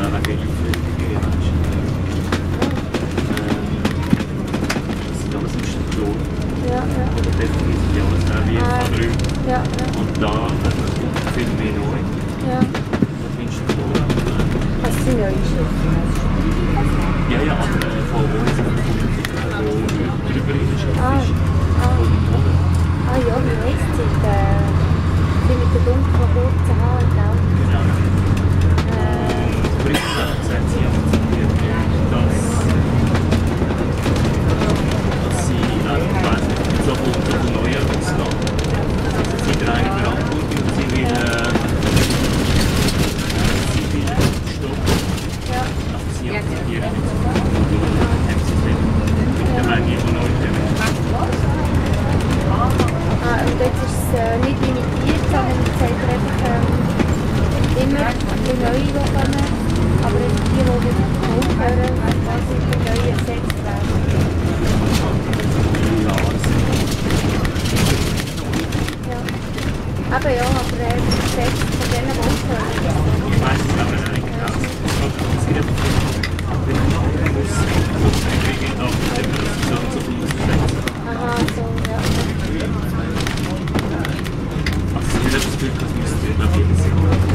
wegen Aufwendungen. Das sind alles im Station. Ja, ja. Oder definitiv sind die alles wie Räume. Ja, ja. Und da viel mehr neu. Ja. Da findest du so. Was sind neue Schiffe? Ja, ja, aber von uns, wo drüber ist. Ah ja, wie heisst sie? Die mit den dunklen, kurzen Haaren, gell? Genau. Britta sagt sie akzeptiert, dass sie so viel Neues rauslassen. Also sie tragen Verantwortung und sie will stoppen. Ja. Also sie akzeptieren nicht so viel. Haben sie es nicht. Dann werden die immer neu kommen. Und jetzt ist es nicht limitiert, sondern es sagt einfach immer die neue, die kommen, aber die wieder aufhören, quasi die neue ersetzt werden. Ja. Aber ja, aber ersetzt von denen, die aufhören. Ich weiß es aber nicht genau. Es gibt wenn man noch muss, kriegen auch so viel auszusetzen. Aha, so, ja. Also es ist das Gefühl, dass wir es auf jeden Fall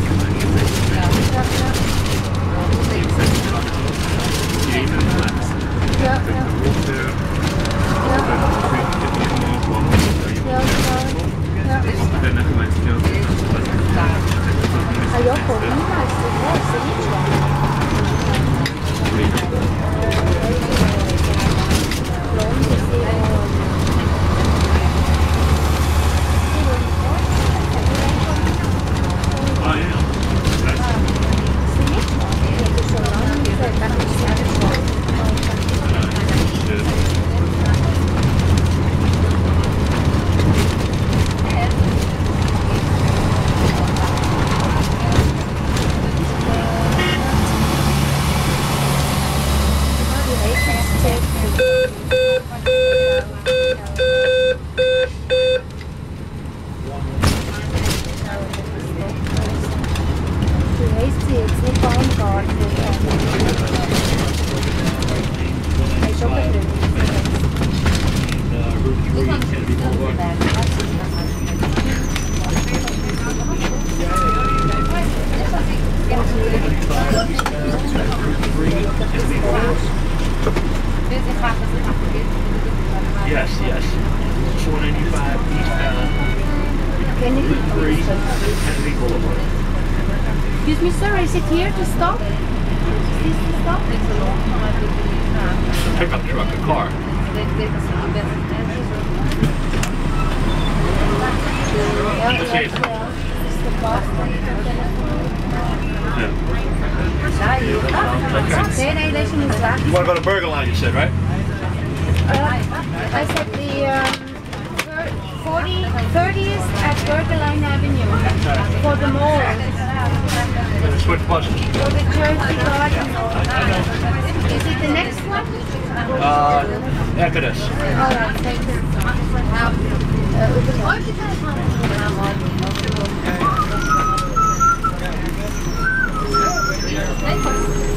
Yes, yes. 495 eastbound. Kennedy Boulevard. Excuse me, sir, is it here to stop? Is this to stop? Pickup truck, a car. That's it. You want to go to Burger Line, you said, right? I said the 30th at Burger Line Avenue for the mall. Switch buses. For the Jersey Garden. Is it the next one? After this. Alright, thank you.